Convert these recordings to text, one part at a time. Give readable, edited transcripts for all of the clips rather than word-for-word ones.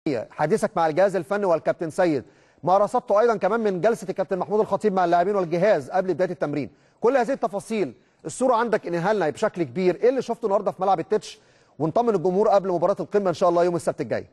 حديثك مع الجهاز الفني والكابتن سيد، ما رصدته ايضا كمان من جلسه الكابتن محمود الخطيب مع اللاعبين والجهاز قبل بدايه التمرين، كل هذه التفاصيل الصوره عندك انهى لنا بشكل كبير. ايه اللي شفته النهارده في ملعب التتش ونطمن الجمهور قبل مباراه القمه ان شاء الله يوم السبت الجاي؟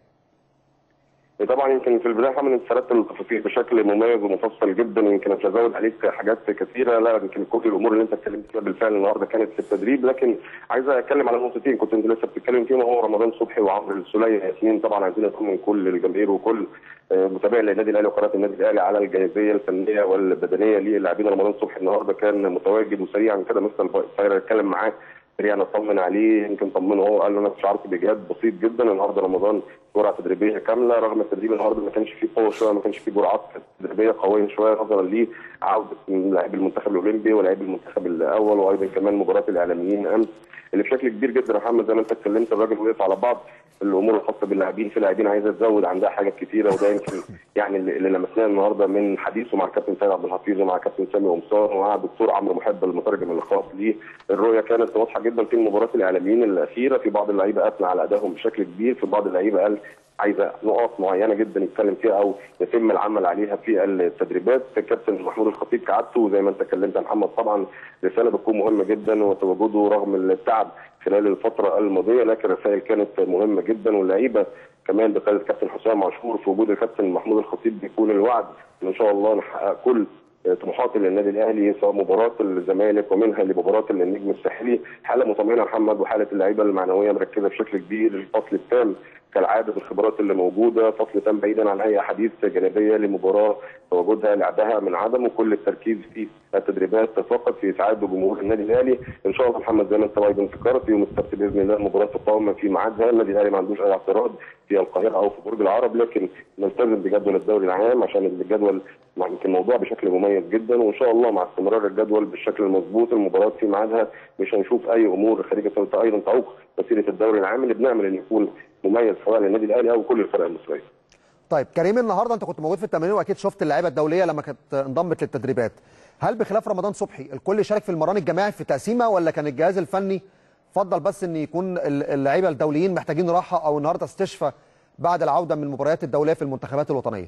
طبعا يمكن في البدايه حمد انت سردت التفاصيل بشكل مميز ومفصل جدا، يمكن مش هزود عليك حاجات كثيره، لا يمكن كل الامور اللي انت اتكلمت فيها بالفعل النهارده كانت في التدريب، لكن عايز اتكلم على نقطتين كنت انت لسه بتتكلم فيهم، وهو رمضان صبحي وعمرو السوليه ياسمين. طبعا عايزين نطمن كل الجماهير وكل متابعي للنادي الاهلي وقناه النادي الاهلي على الجاهزيه الفنيه والبدنيه للاعبين. رمضان صبحي النهارده كان متواجد وسريعا كده مستر فاير اتكلم معاه سريعا اطمن عليه، يمكن طمنه هو قال له انا شعرت باجهاد بسيط جدا النهارده. رمضان جرعه تدريبيه كامله، رغم التدريب النهارده ما كانش فيه قوه شويه، ما كانش فيه جرعات تدريبيه قويه شويه نظرا لعوده لاعبي المنتخب الاولمبي ولاعبي المنتخب الاول، وايضا كمان مباراه الاعلاميين امس اللي بشكل كبير جدا يا محمد زي ما انت اتكلمت الراجل وقف على بعض الامور الخاصه باللاعبين. في لاعبين عايزه تزود عندها حاجات كثيره، وده يمكن يعني اللي لمسناه النهارده من حديثه مع الكابتن سيد عبد الحفيظ ومع الكابتن سامي قمصان ومع الدكتور عمرو محب المترجم الخاص ليه. الرؤيه كانت واضحه جدا في مباراه الاعلاميين الاخيره، في بعض اللعيبه اثنى على ادائهم بشكل كبير، في بعض اللعيبه قال عايزه نقاط معينه جدا يتكلم فيها او يتم العمل عليها في التدريبات. الكابتن محمود الخطيب كعادته زي ما انت اتكلمت يا محمد طبعا رساله بتكون مهمه جدا، وتواجده رغم التعب خلال الفتره الماضيه، لكن الرسائل كانت مهمه جدا، واللعيبه كمان بقياده الكابتن حسام عاشور في وجود الكابتن محمود الخطيب بيكون الوعد ان شاء الله نحقق كل طموحات للنادي الاهلي، سواء مباراه الزمالك ومنها لمباراه النجم الساحلي. حاله مطمئنه محمد، وحاله اللعيبه المعنويه مركزه بشكل كبير، الفصل التام كالعاده بالخبرات اللي موجوده، فصل تام بعيدا عن اي احاديث جانبيه لمباراه تواجدها لعبها من عدم، وكل التركيز في التدريبات فقط في اسعاد جمهور النادي الاهلي. ان شاء الله محمد زي ما انت ايضا ذكرت يوم السبت باذن الله مباراه تقام في ميعادها، النادي الاهلي ما عندوش اي اعتراض في القاهره او في برج العرب، لكن نلتزم بجدول الدوري العام عشان الجدول يمكن الموضوع بشكل مميز جدا، وان شاء الله مع استمرار الجدول بالشكل المضبوط المباراه في ميعادها مش هنشوف اي امور خارجه ايضا تعوق مسيره الدوري العام اللي بنعمل ان يكون مميز سواء للنادي الاهلي او كل الفرق المصريه. طيب كريم، النهارده انت كنت موجود في التمرين واكيد شفت اللعيبه الدوليه لما كانت انضمت للتدريبات، هل بخلاف رمضان صبحي الكل شارك في المران الجماعي في تقسيمه، ولا كان الجهاز الفني فضل بس ان يكون اللعيبه الدوليين محتاجين راحه او النهارده استشفاء بعد العوده من المباريات الدوليه في المنتخبات الوطنيه؟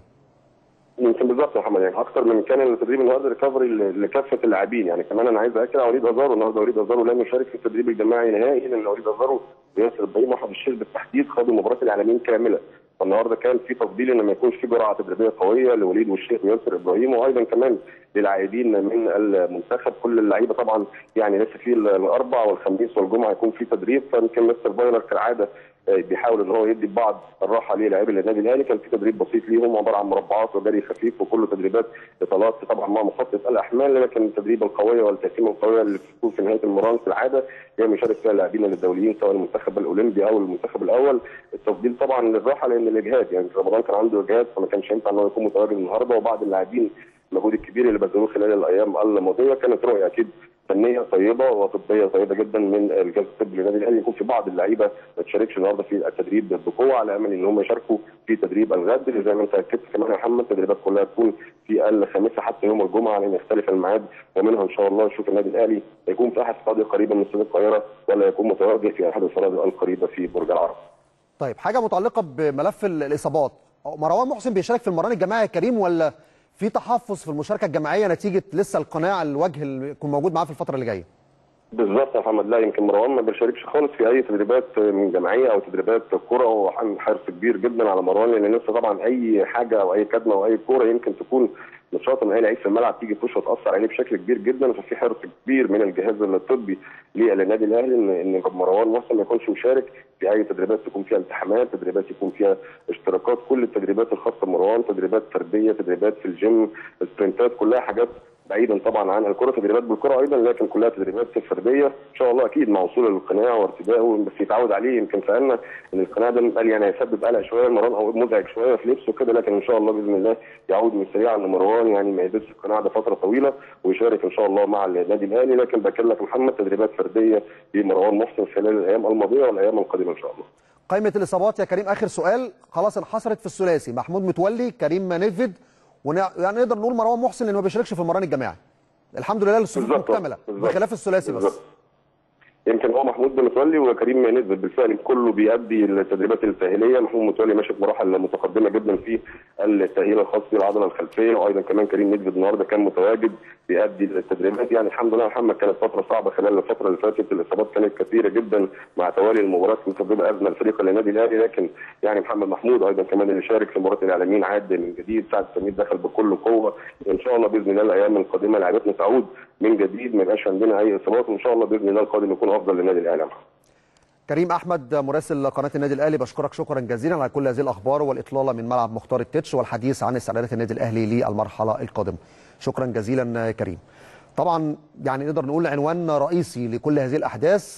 يمكن بالظبط يا محمد، يعني اكثر من كان التدريب النهارده ريكفري لكافه اللاعبين، يعني كمان انا عايز اكد على وليد ازارو النهارده، وليد ازارو لم يشارك في التدريب الجماعي نهائي، لان وليد ازارو وياسر ابراهيم واحد الشيخ بالتحديد خدوا مباراه الاعلاميين كامله، فالنهارده كان في تفضيل ان ما يكونش في جرعه تدريبيه قويه لوليد والشيخ وياسر ابراهيم، وايضا كمان للاعبين من المنتخب. كل اللعيبه طبعا يعني لسه في الاربع والخميس والجمعه يكون في تدريب، فيمكن مستر فايلر كالعاده بيحاول ان هو يدي بعض الراحه للاعبي النادي الاهلي. كان في تدريب بسيط ليهم عباره عن مربعات وجري خفيف، وكله تدريبات اطالات طبعا مع مخطط الاحمال، لكن التدريبه القويه والتقسيمه القويه اللي بتكون في نهايه المران في العاده هي يشارك فيها اللاعبين الدوليين سواء المنتخب الاولمبي او المنتخب الاول. التفضيل طبعا للراحه لان الاجهاد، يعني رمضان كان عنده اجهاد فما كانش ينفع ان هو يكون متواجد النهارده، وبعض اللاعبين المجهود الكبير اللي بذلوه خلال الايام الماضيه كانت رؤيه اكيد فنيه طيبه وطبيه طيبه جدا من الجهاز الطبي للنادي الاهلي، يكون في بعض اللعيبه ما تشاركش النهارده في التدريب بقوه على امل ان هم يشاركوا في تدريب الغد، اللي زي ما انت اكدت كمان يا محمد التدريبات كلها تكون في الخامسه حتى يوم الجمعه لان يختلف الميعاد، ومنها ان شاء الله نشوف النادي الاهلي يكون في احد استاد قريبه من استاد القاهره ولا يكون متواجد في احد الفنادق القريبه في برج العرب. طيب حاجه متعلقه بملف الاصابات، مروان محسن بيشارك في المران الجماعي يا كريم، ولا في تحفظ في المشاركه الجماعيه نتيجه لسه القناع الوجه اللي يكون موجود معاه في الفتره اللي جايه؟ بالظبط يا محمد، لا يمكن مروان ما بيشاركش خالص في اي تدريبات من جماعيه او تدريبات كوره، وعنده حرص كبير جدا على مروان لان لسه طبعا اي حاجه او اي كدمه او اي كوره يمكن تكون نشاط من اي لعيب في الملعب تيجي تخش وتاثر عليه بشكل كبير جدا، ففي حرص كبير من الجهاز الطبي للنادي الاهلي ان مروان محسن ما يكونش مشارك في اي تدريبات تكون فيها التحامات، تدريبات يكون فيها اشتراكات، كل التدريبات الخاصه بمروان تدريبات فرديه، تدريبات في الجيم، سبرنتات، كلها حاجات بعيدا طبعا عن الكره، تدريبات بالكره ايضا لكن كلها تدريبات فرديه ان شاء الله اكيد مع وصول القناع وارتدائه بس يتعود عليه. يمكن سالنا ان القناع ده قال يعني هيسبب قلق شويه المران او مزعج شويه في لبسه كده، لكن ان شاء الله باذن الله يعود من سريعا لمروان يعني ما يلبسش القناع ده فتره طويله ويشارك ان شاء الله مع النادي الاهلي، لكن بكر لك محمد تدريبات فرديه لمروان محسن خلال الايام الماضيه والايام القادمه ان شاء الله. قائمه الاصابات يا كريم اخر سؤال خلاص انحصرت في الثلاثي محمود متولي كريم منيفيد يعني نقدر نقول مروان محسن لانه ما بيشاركش في المران الجماعي. الحمد لله الصفوف مكتمله بخلاف الثلاثي بس. يمكن هو محمود متولي وكريم نزل بالفعل كله بيأدي التدريبات التأهيليه. محمود متولي ماشي في مراحل متقدمه جدا في التأهيل الخاص بالعضله الخلفيه، وايضا كمان كريم نزل النهارده كان متواجد بيأدي التدريبات. يعني الحمد لله يا محمد كانت فتره صعبه خلال الفتره اللي فاتت، الاصابات كانت كثيره جدا مع توالي المباريات مسببه ازمه لفريق النادي الاهلي، لكن يعني محمد محمود ايضا كمان اللي شارك في مباراه الاعلاميين عاد من جديد، سعد سمير دخل بكل قوه. ان شاء الله باذن الله الايام القادمه لعيبتنا تعود من جديد، ما يبقاش عندنا اي اصابات، وان شاء الله باذن الله القادم يكون افضل للنادي الاهلي. كريم احمد مراسل قناه النادي الاهلي، بشكرك شكرا جزيلا على كل هذه الاخبار والاطلاله من ملعب مختار التتش والحديث عن استعدادات النادي الاهلي للمرحله القادمه. شكرا جزيلا كريم. طبعا يعني نقدر نقول عنوان رئيسي لكل هذه الاحداث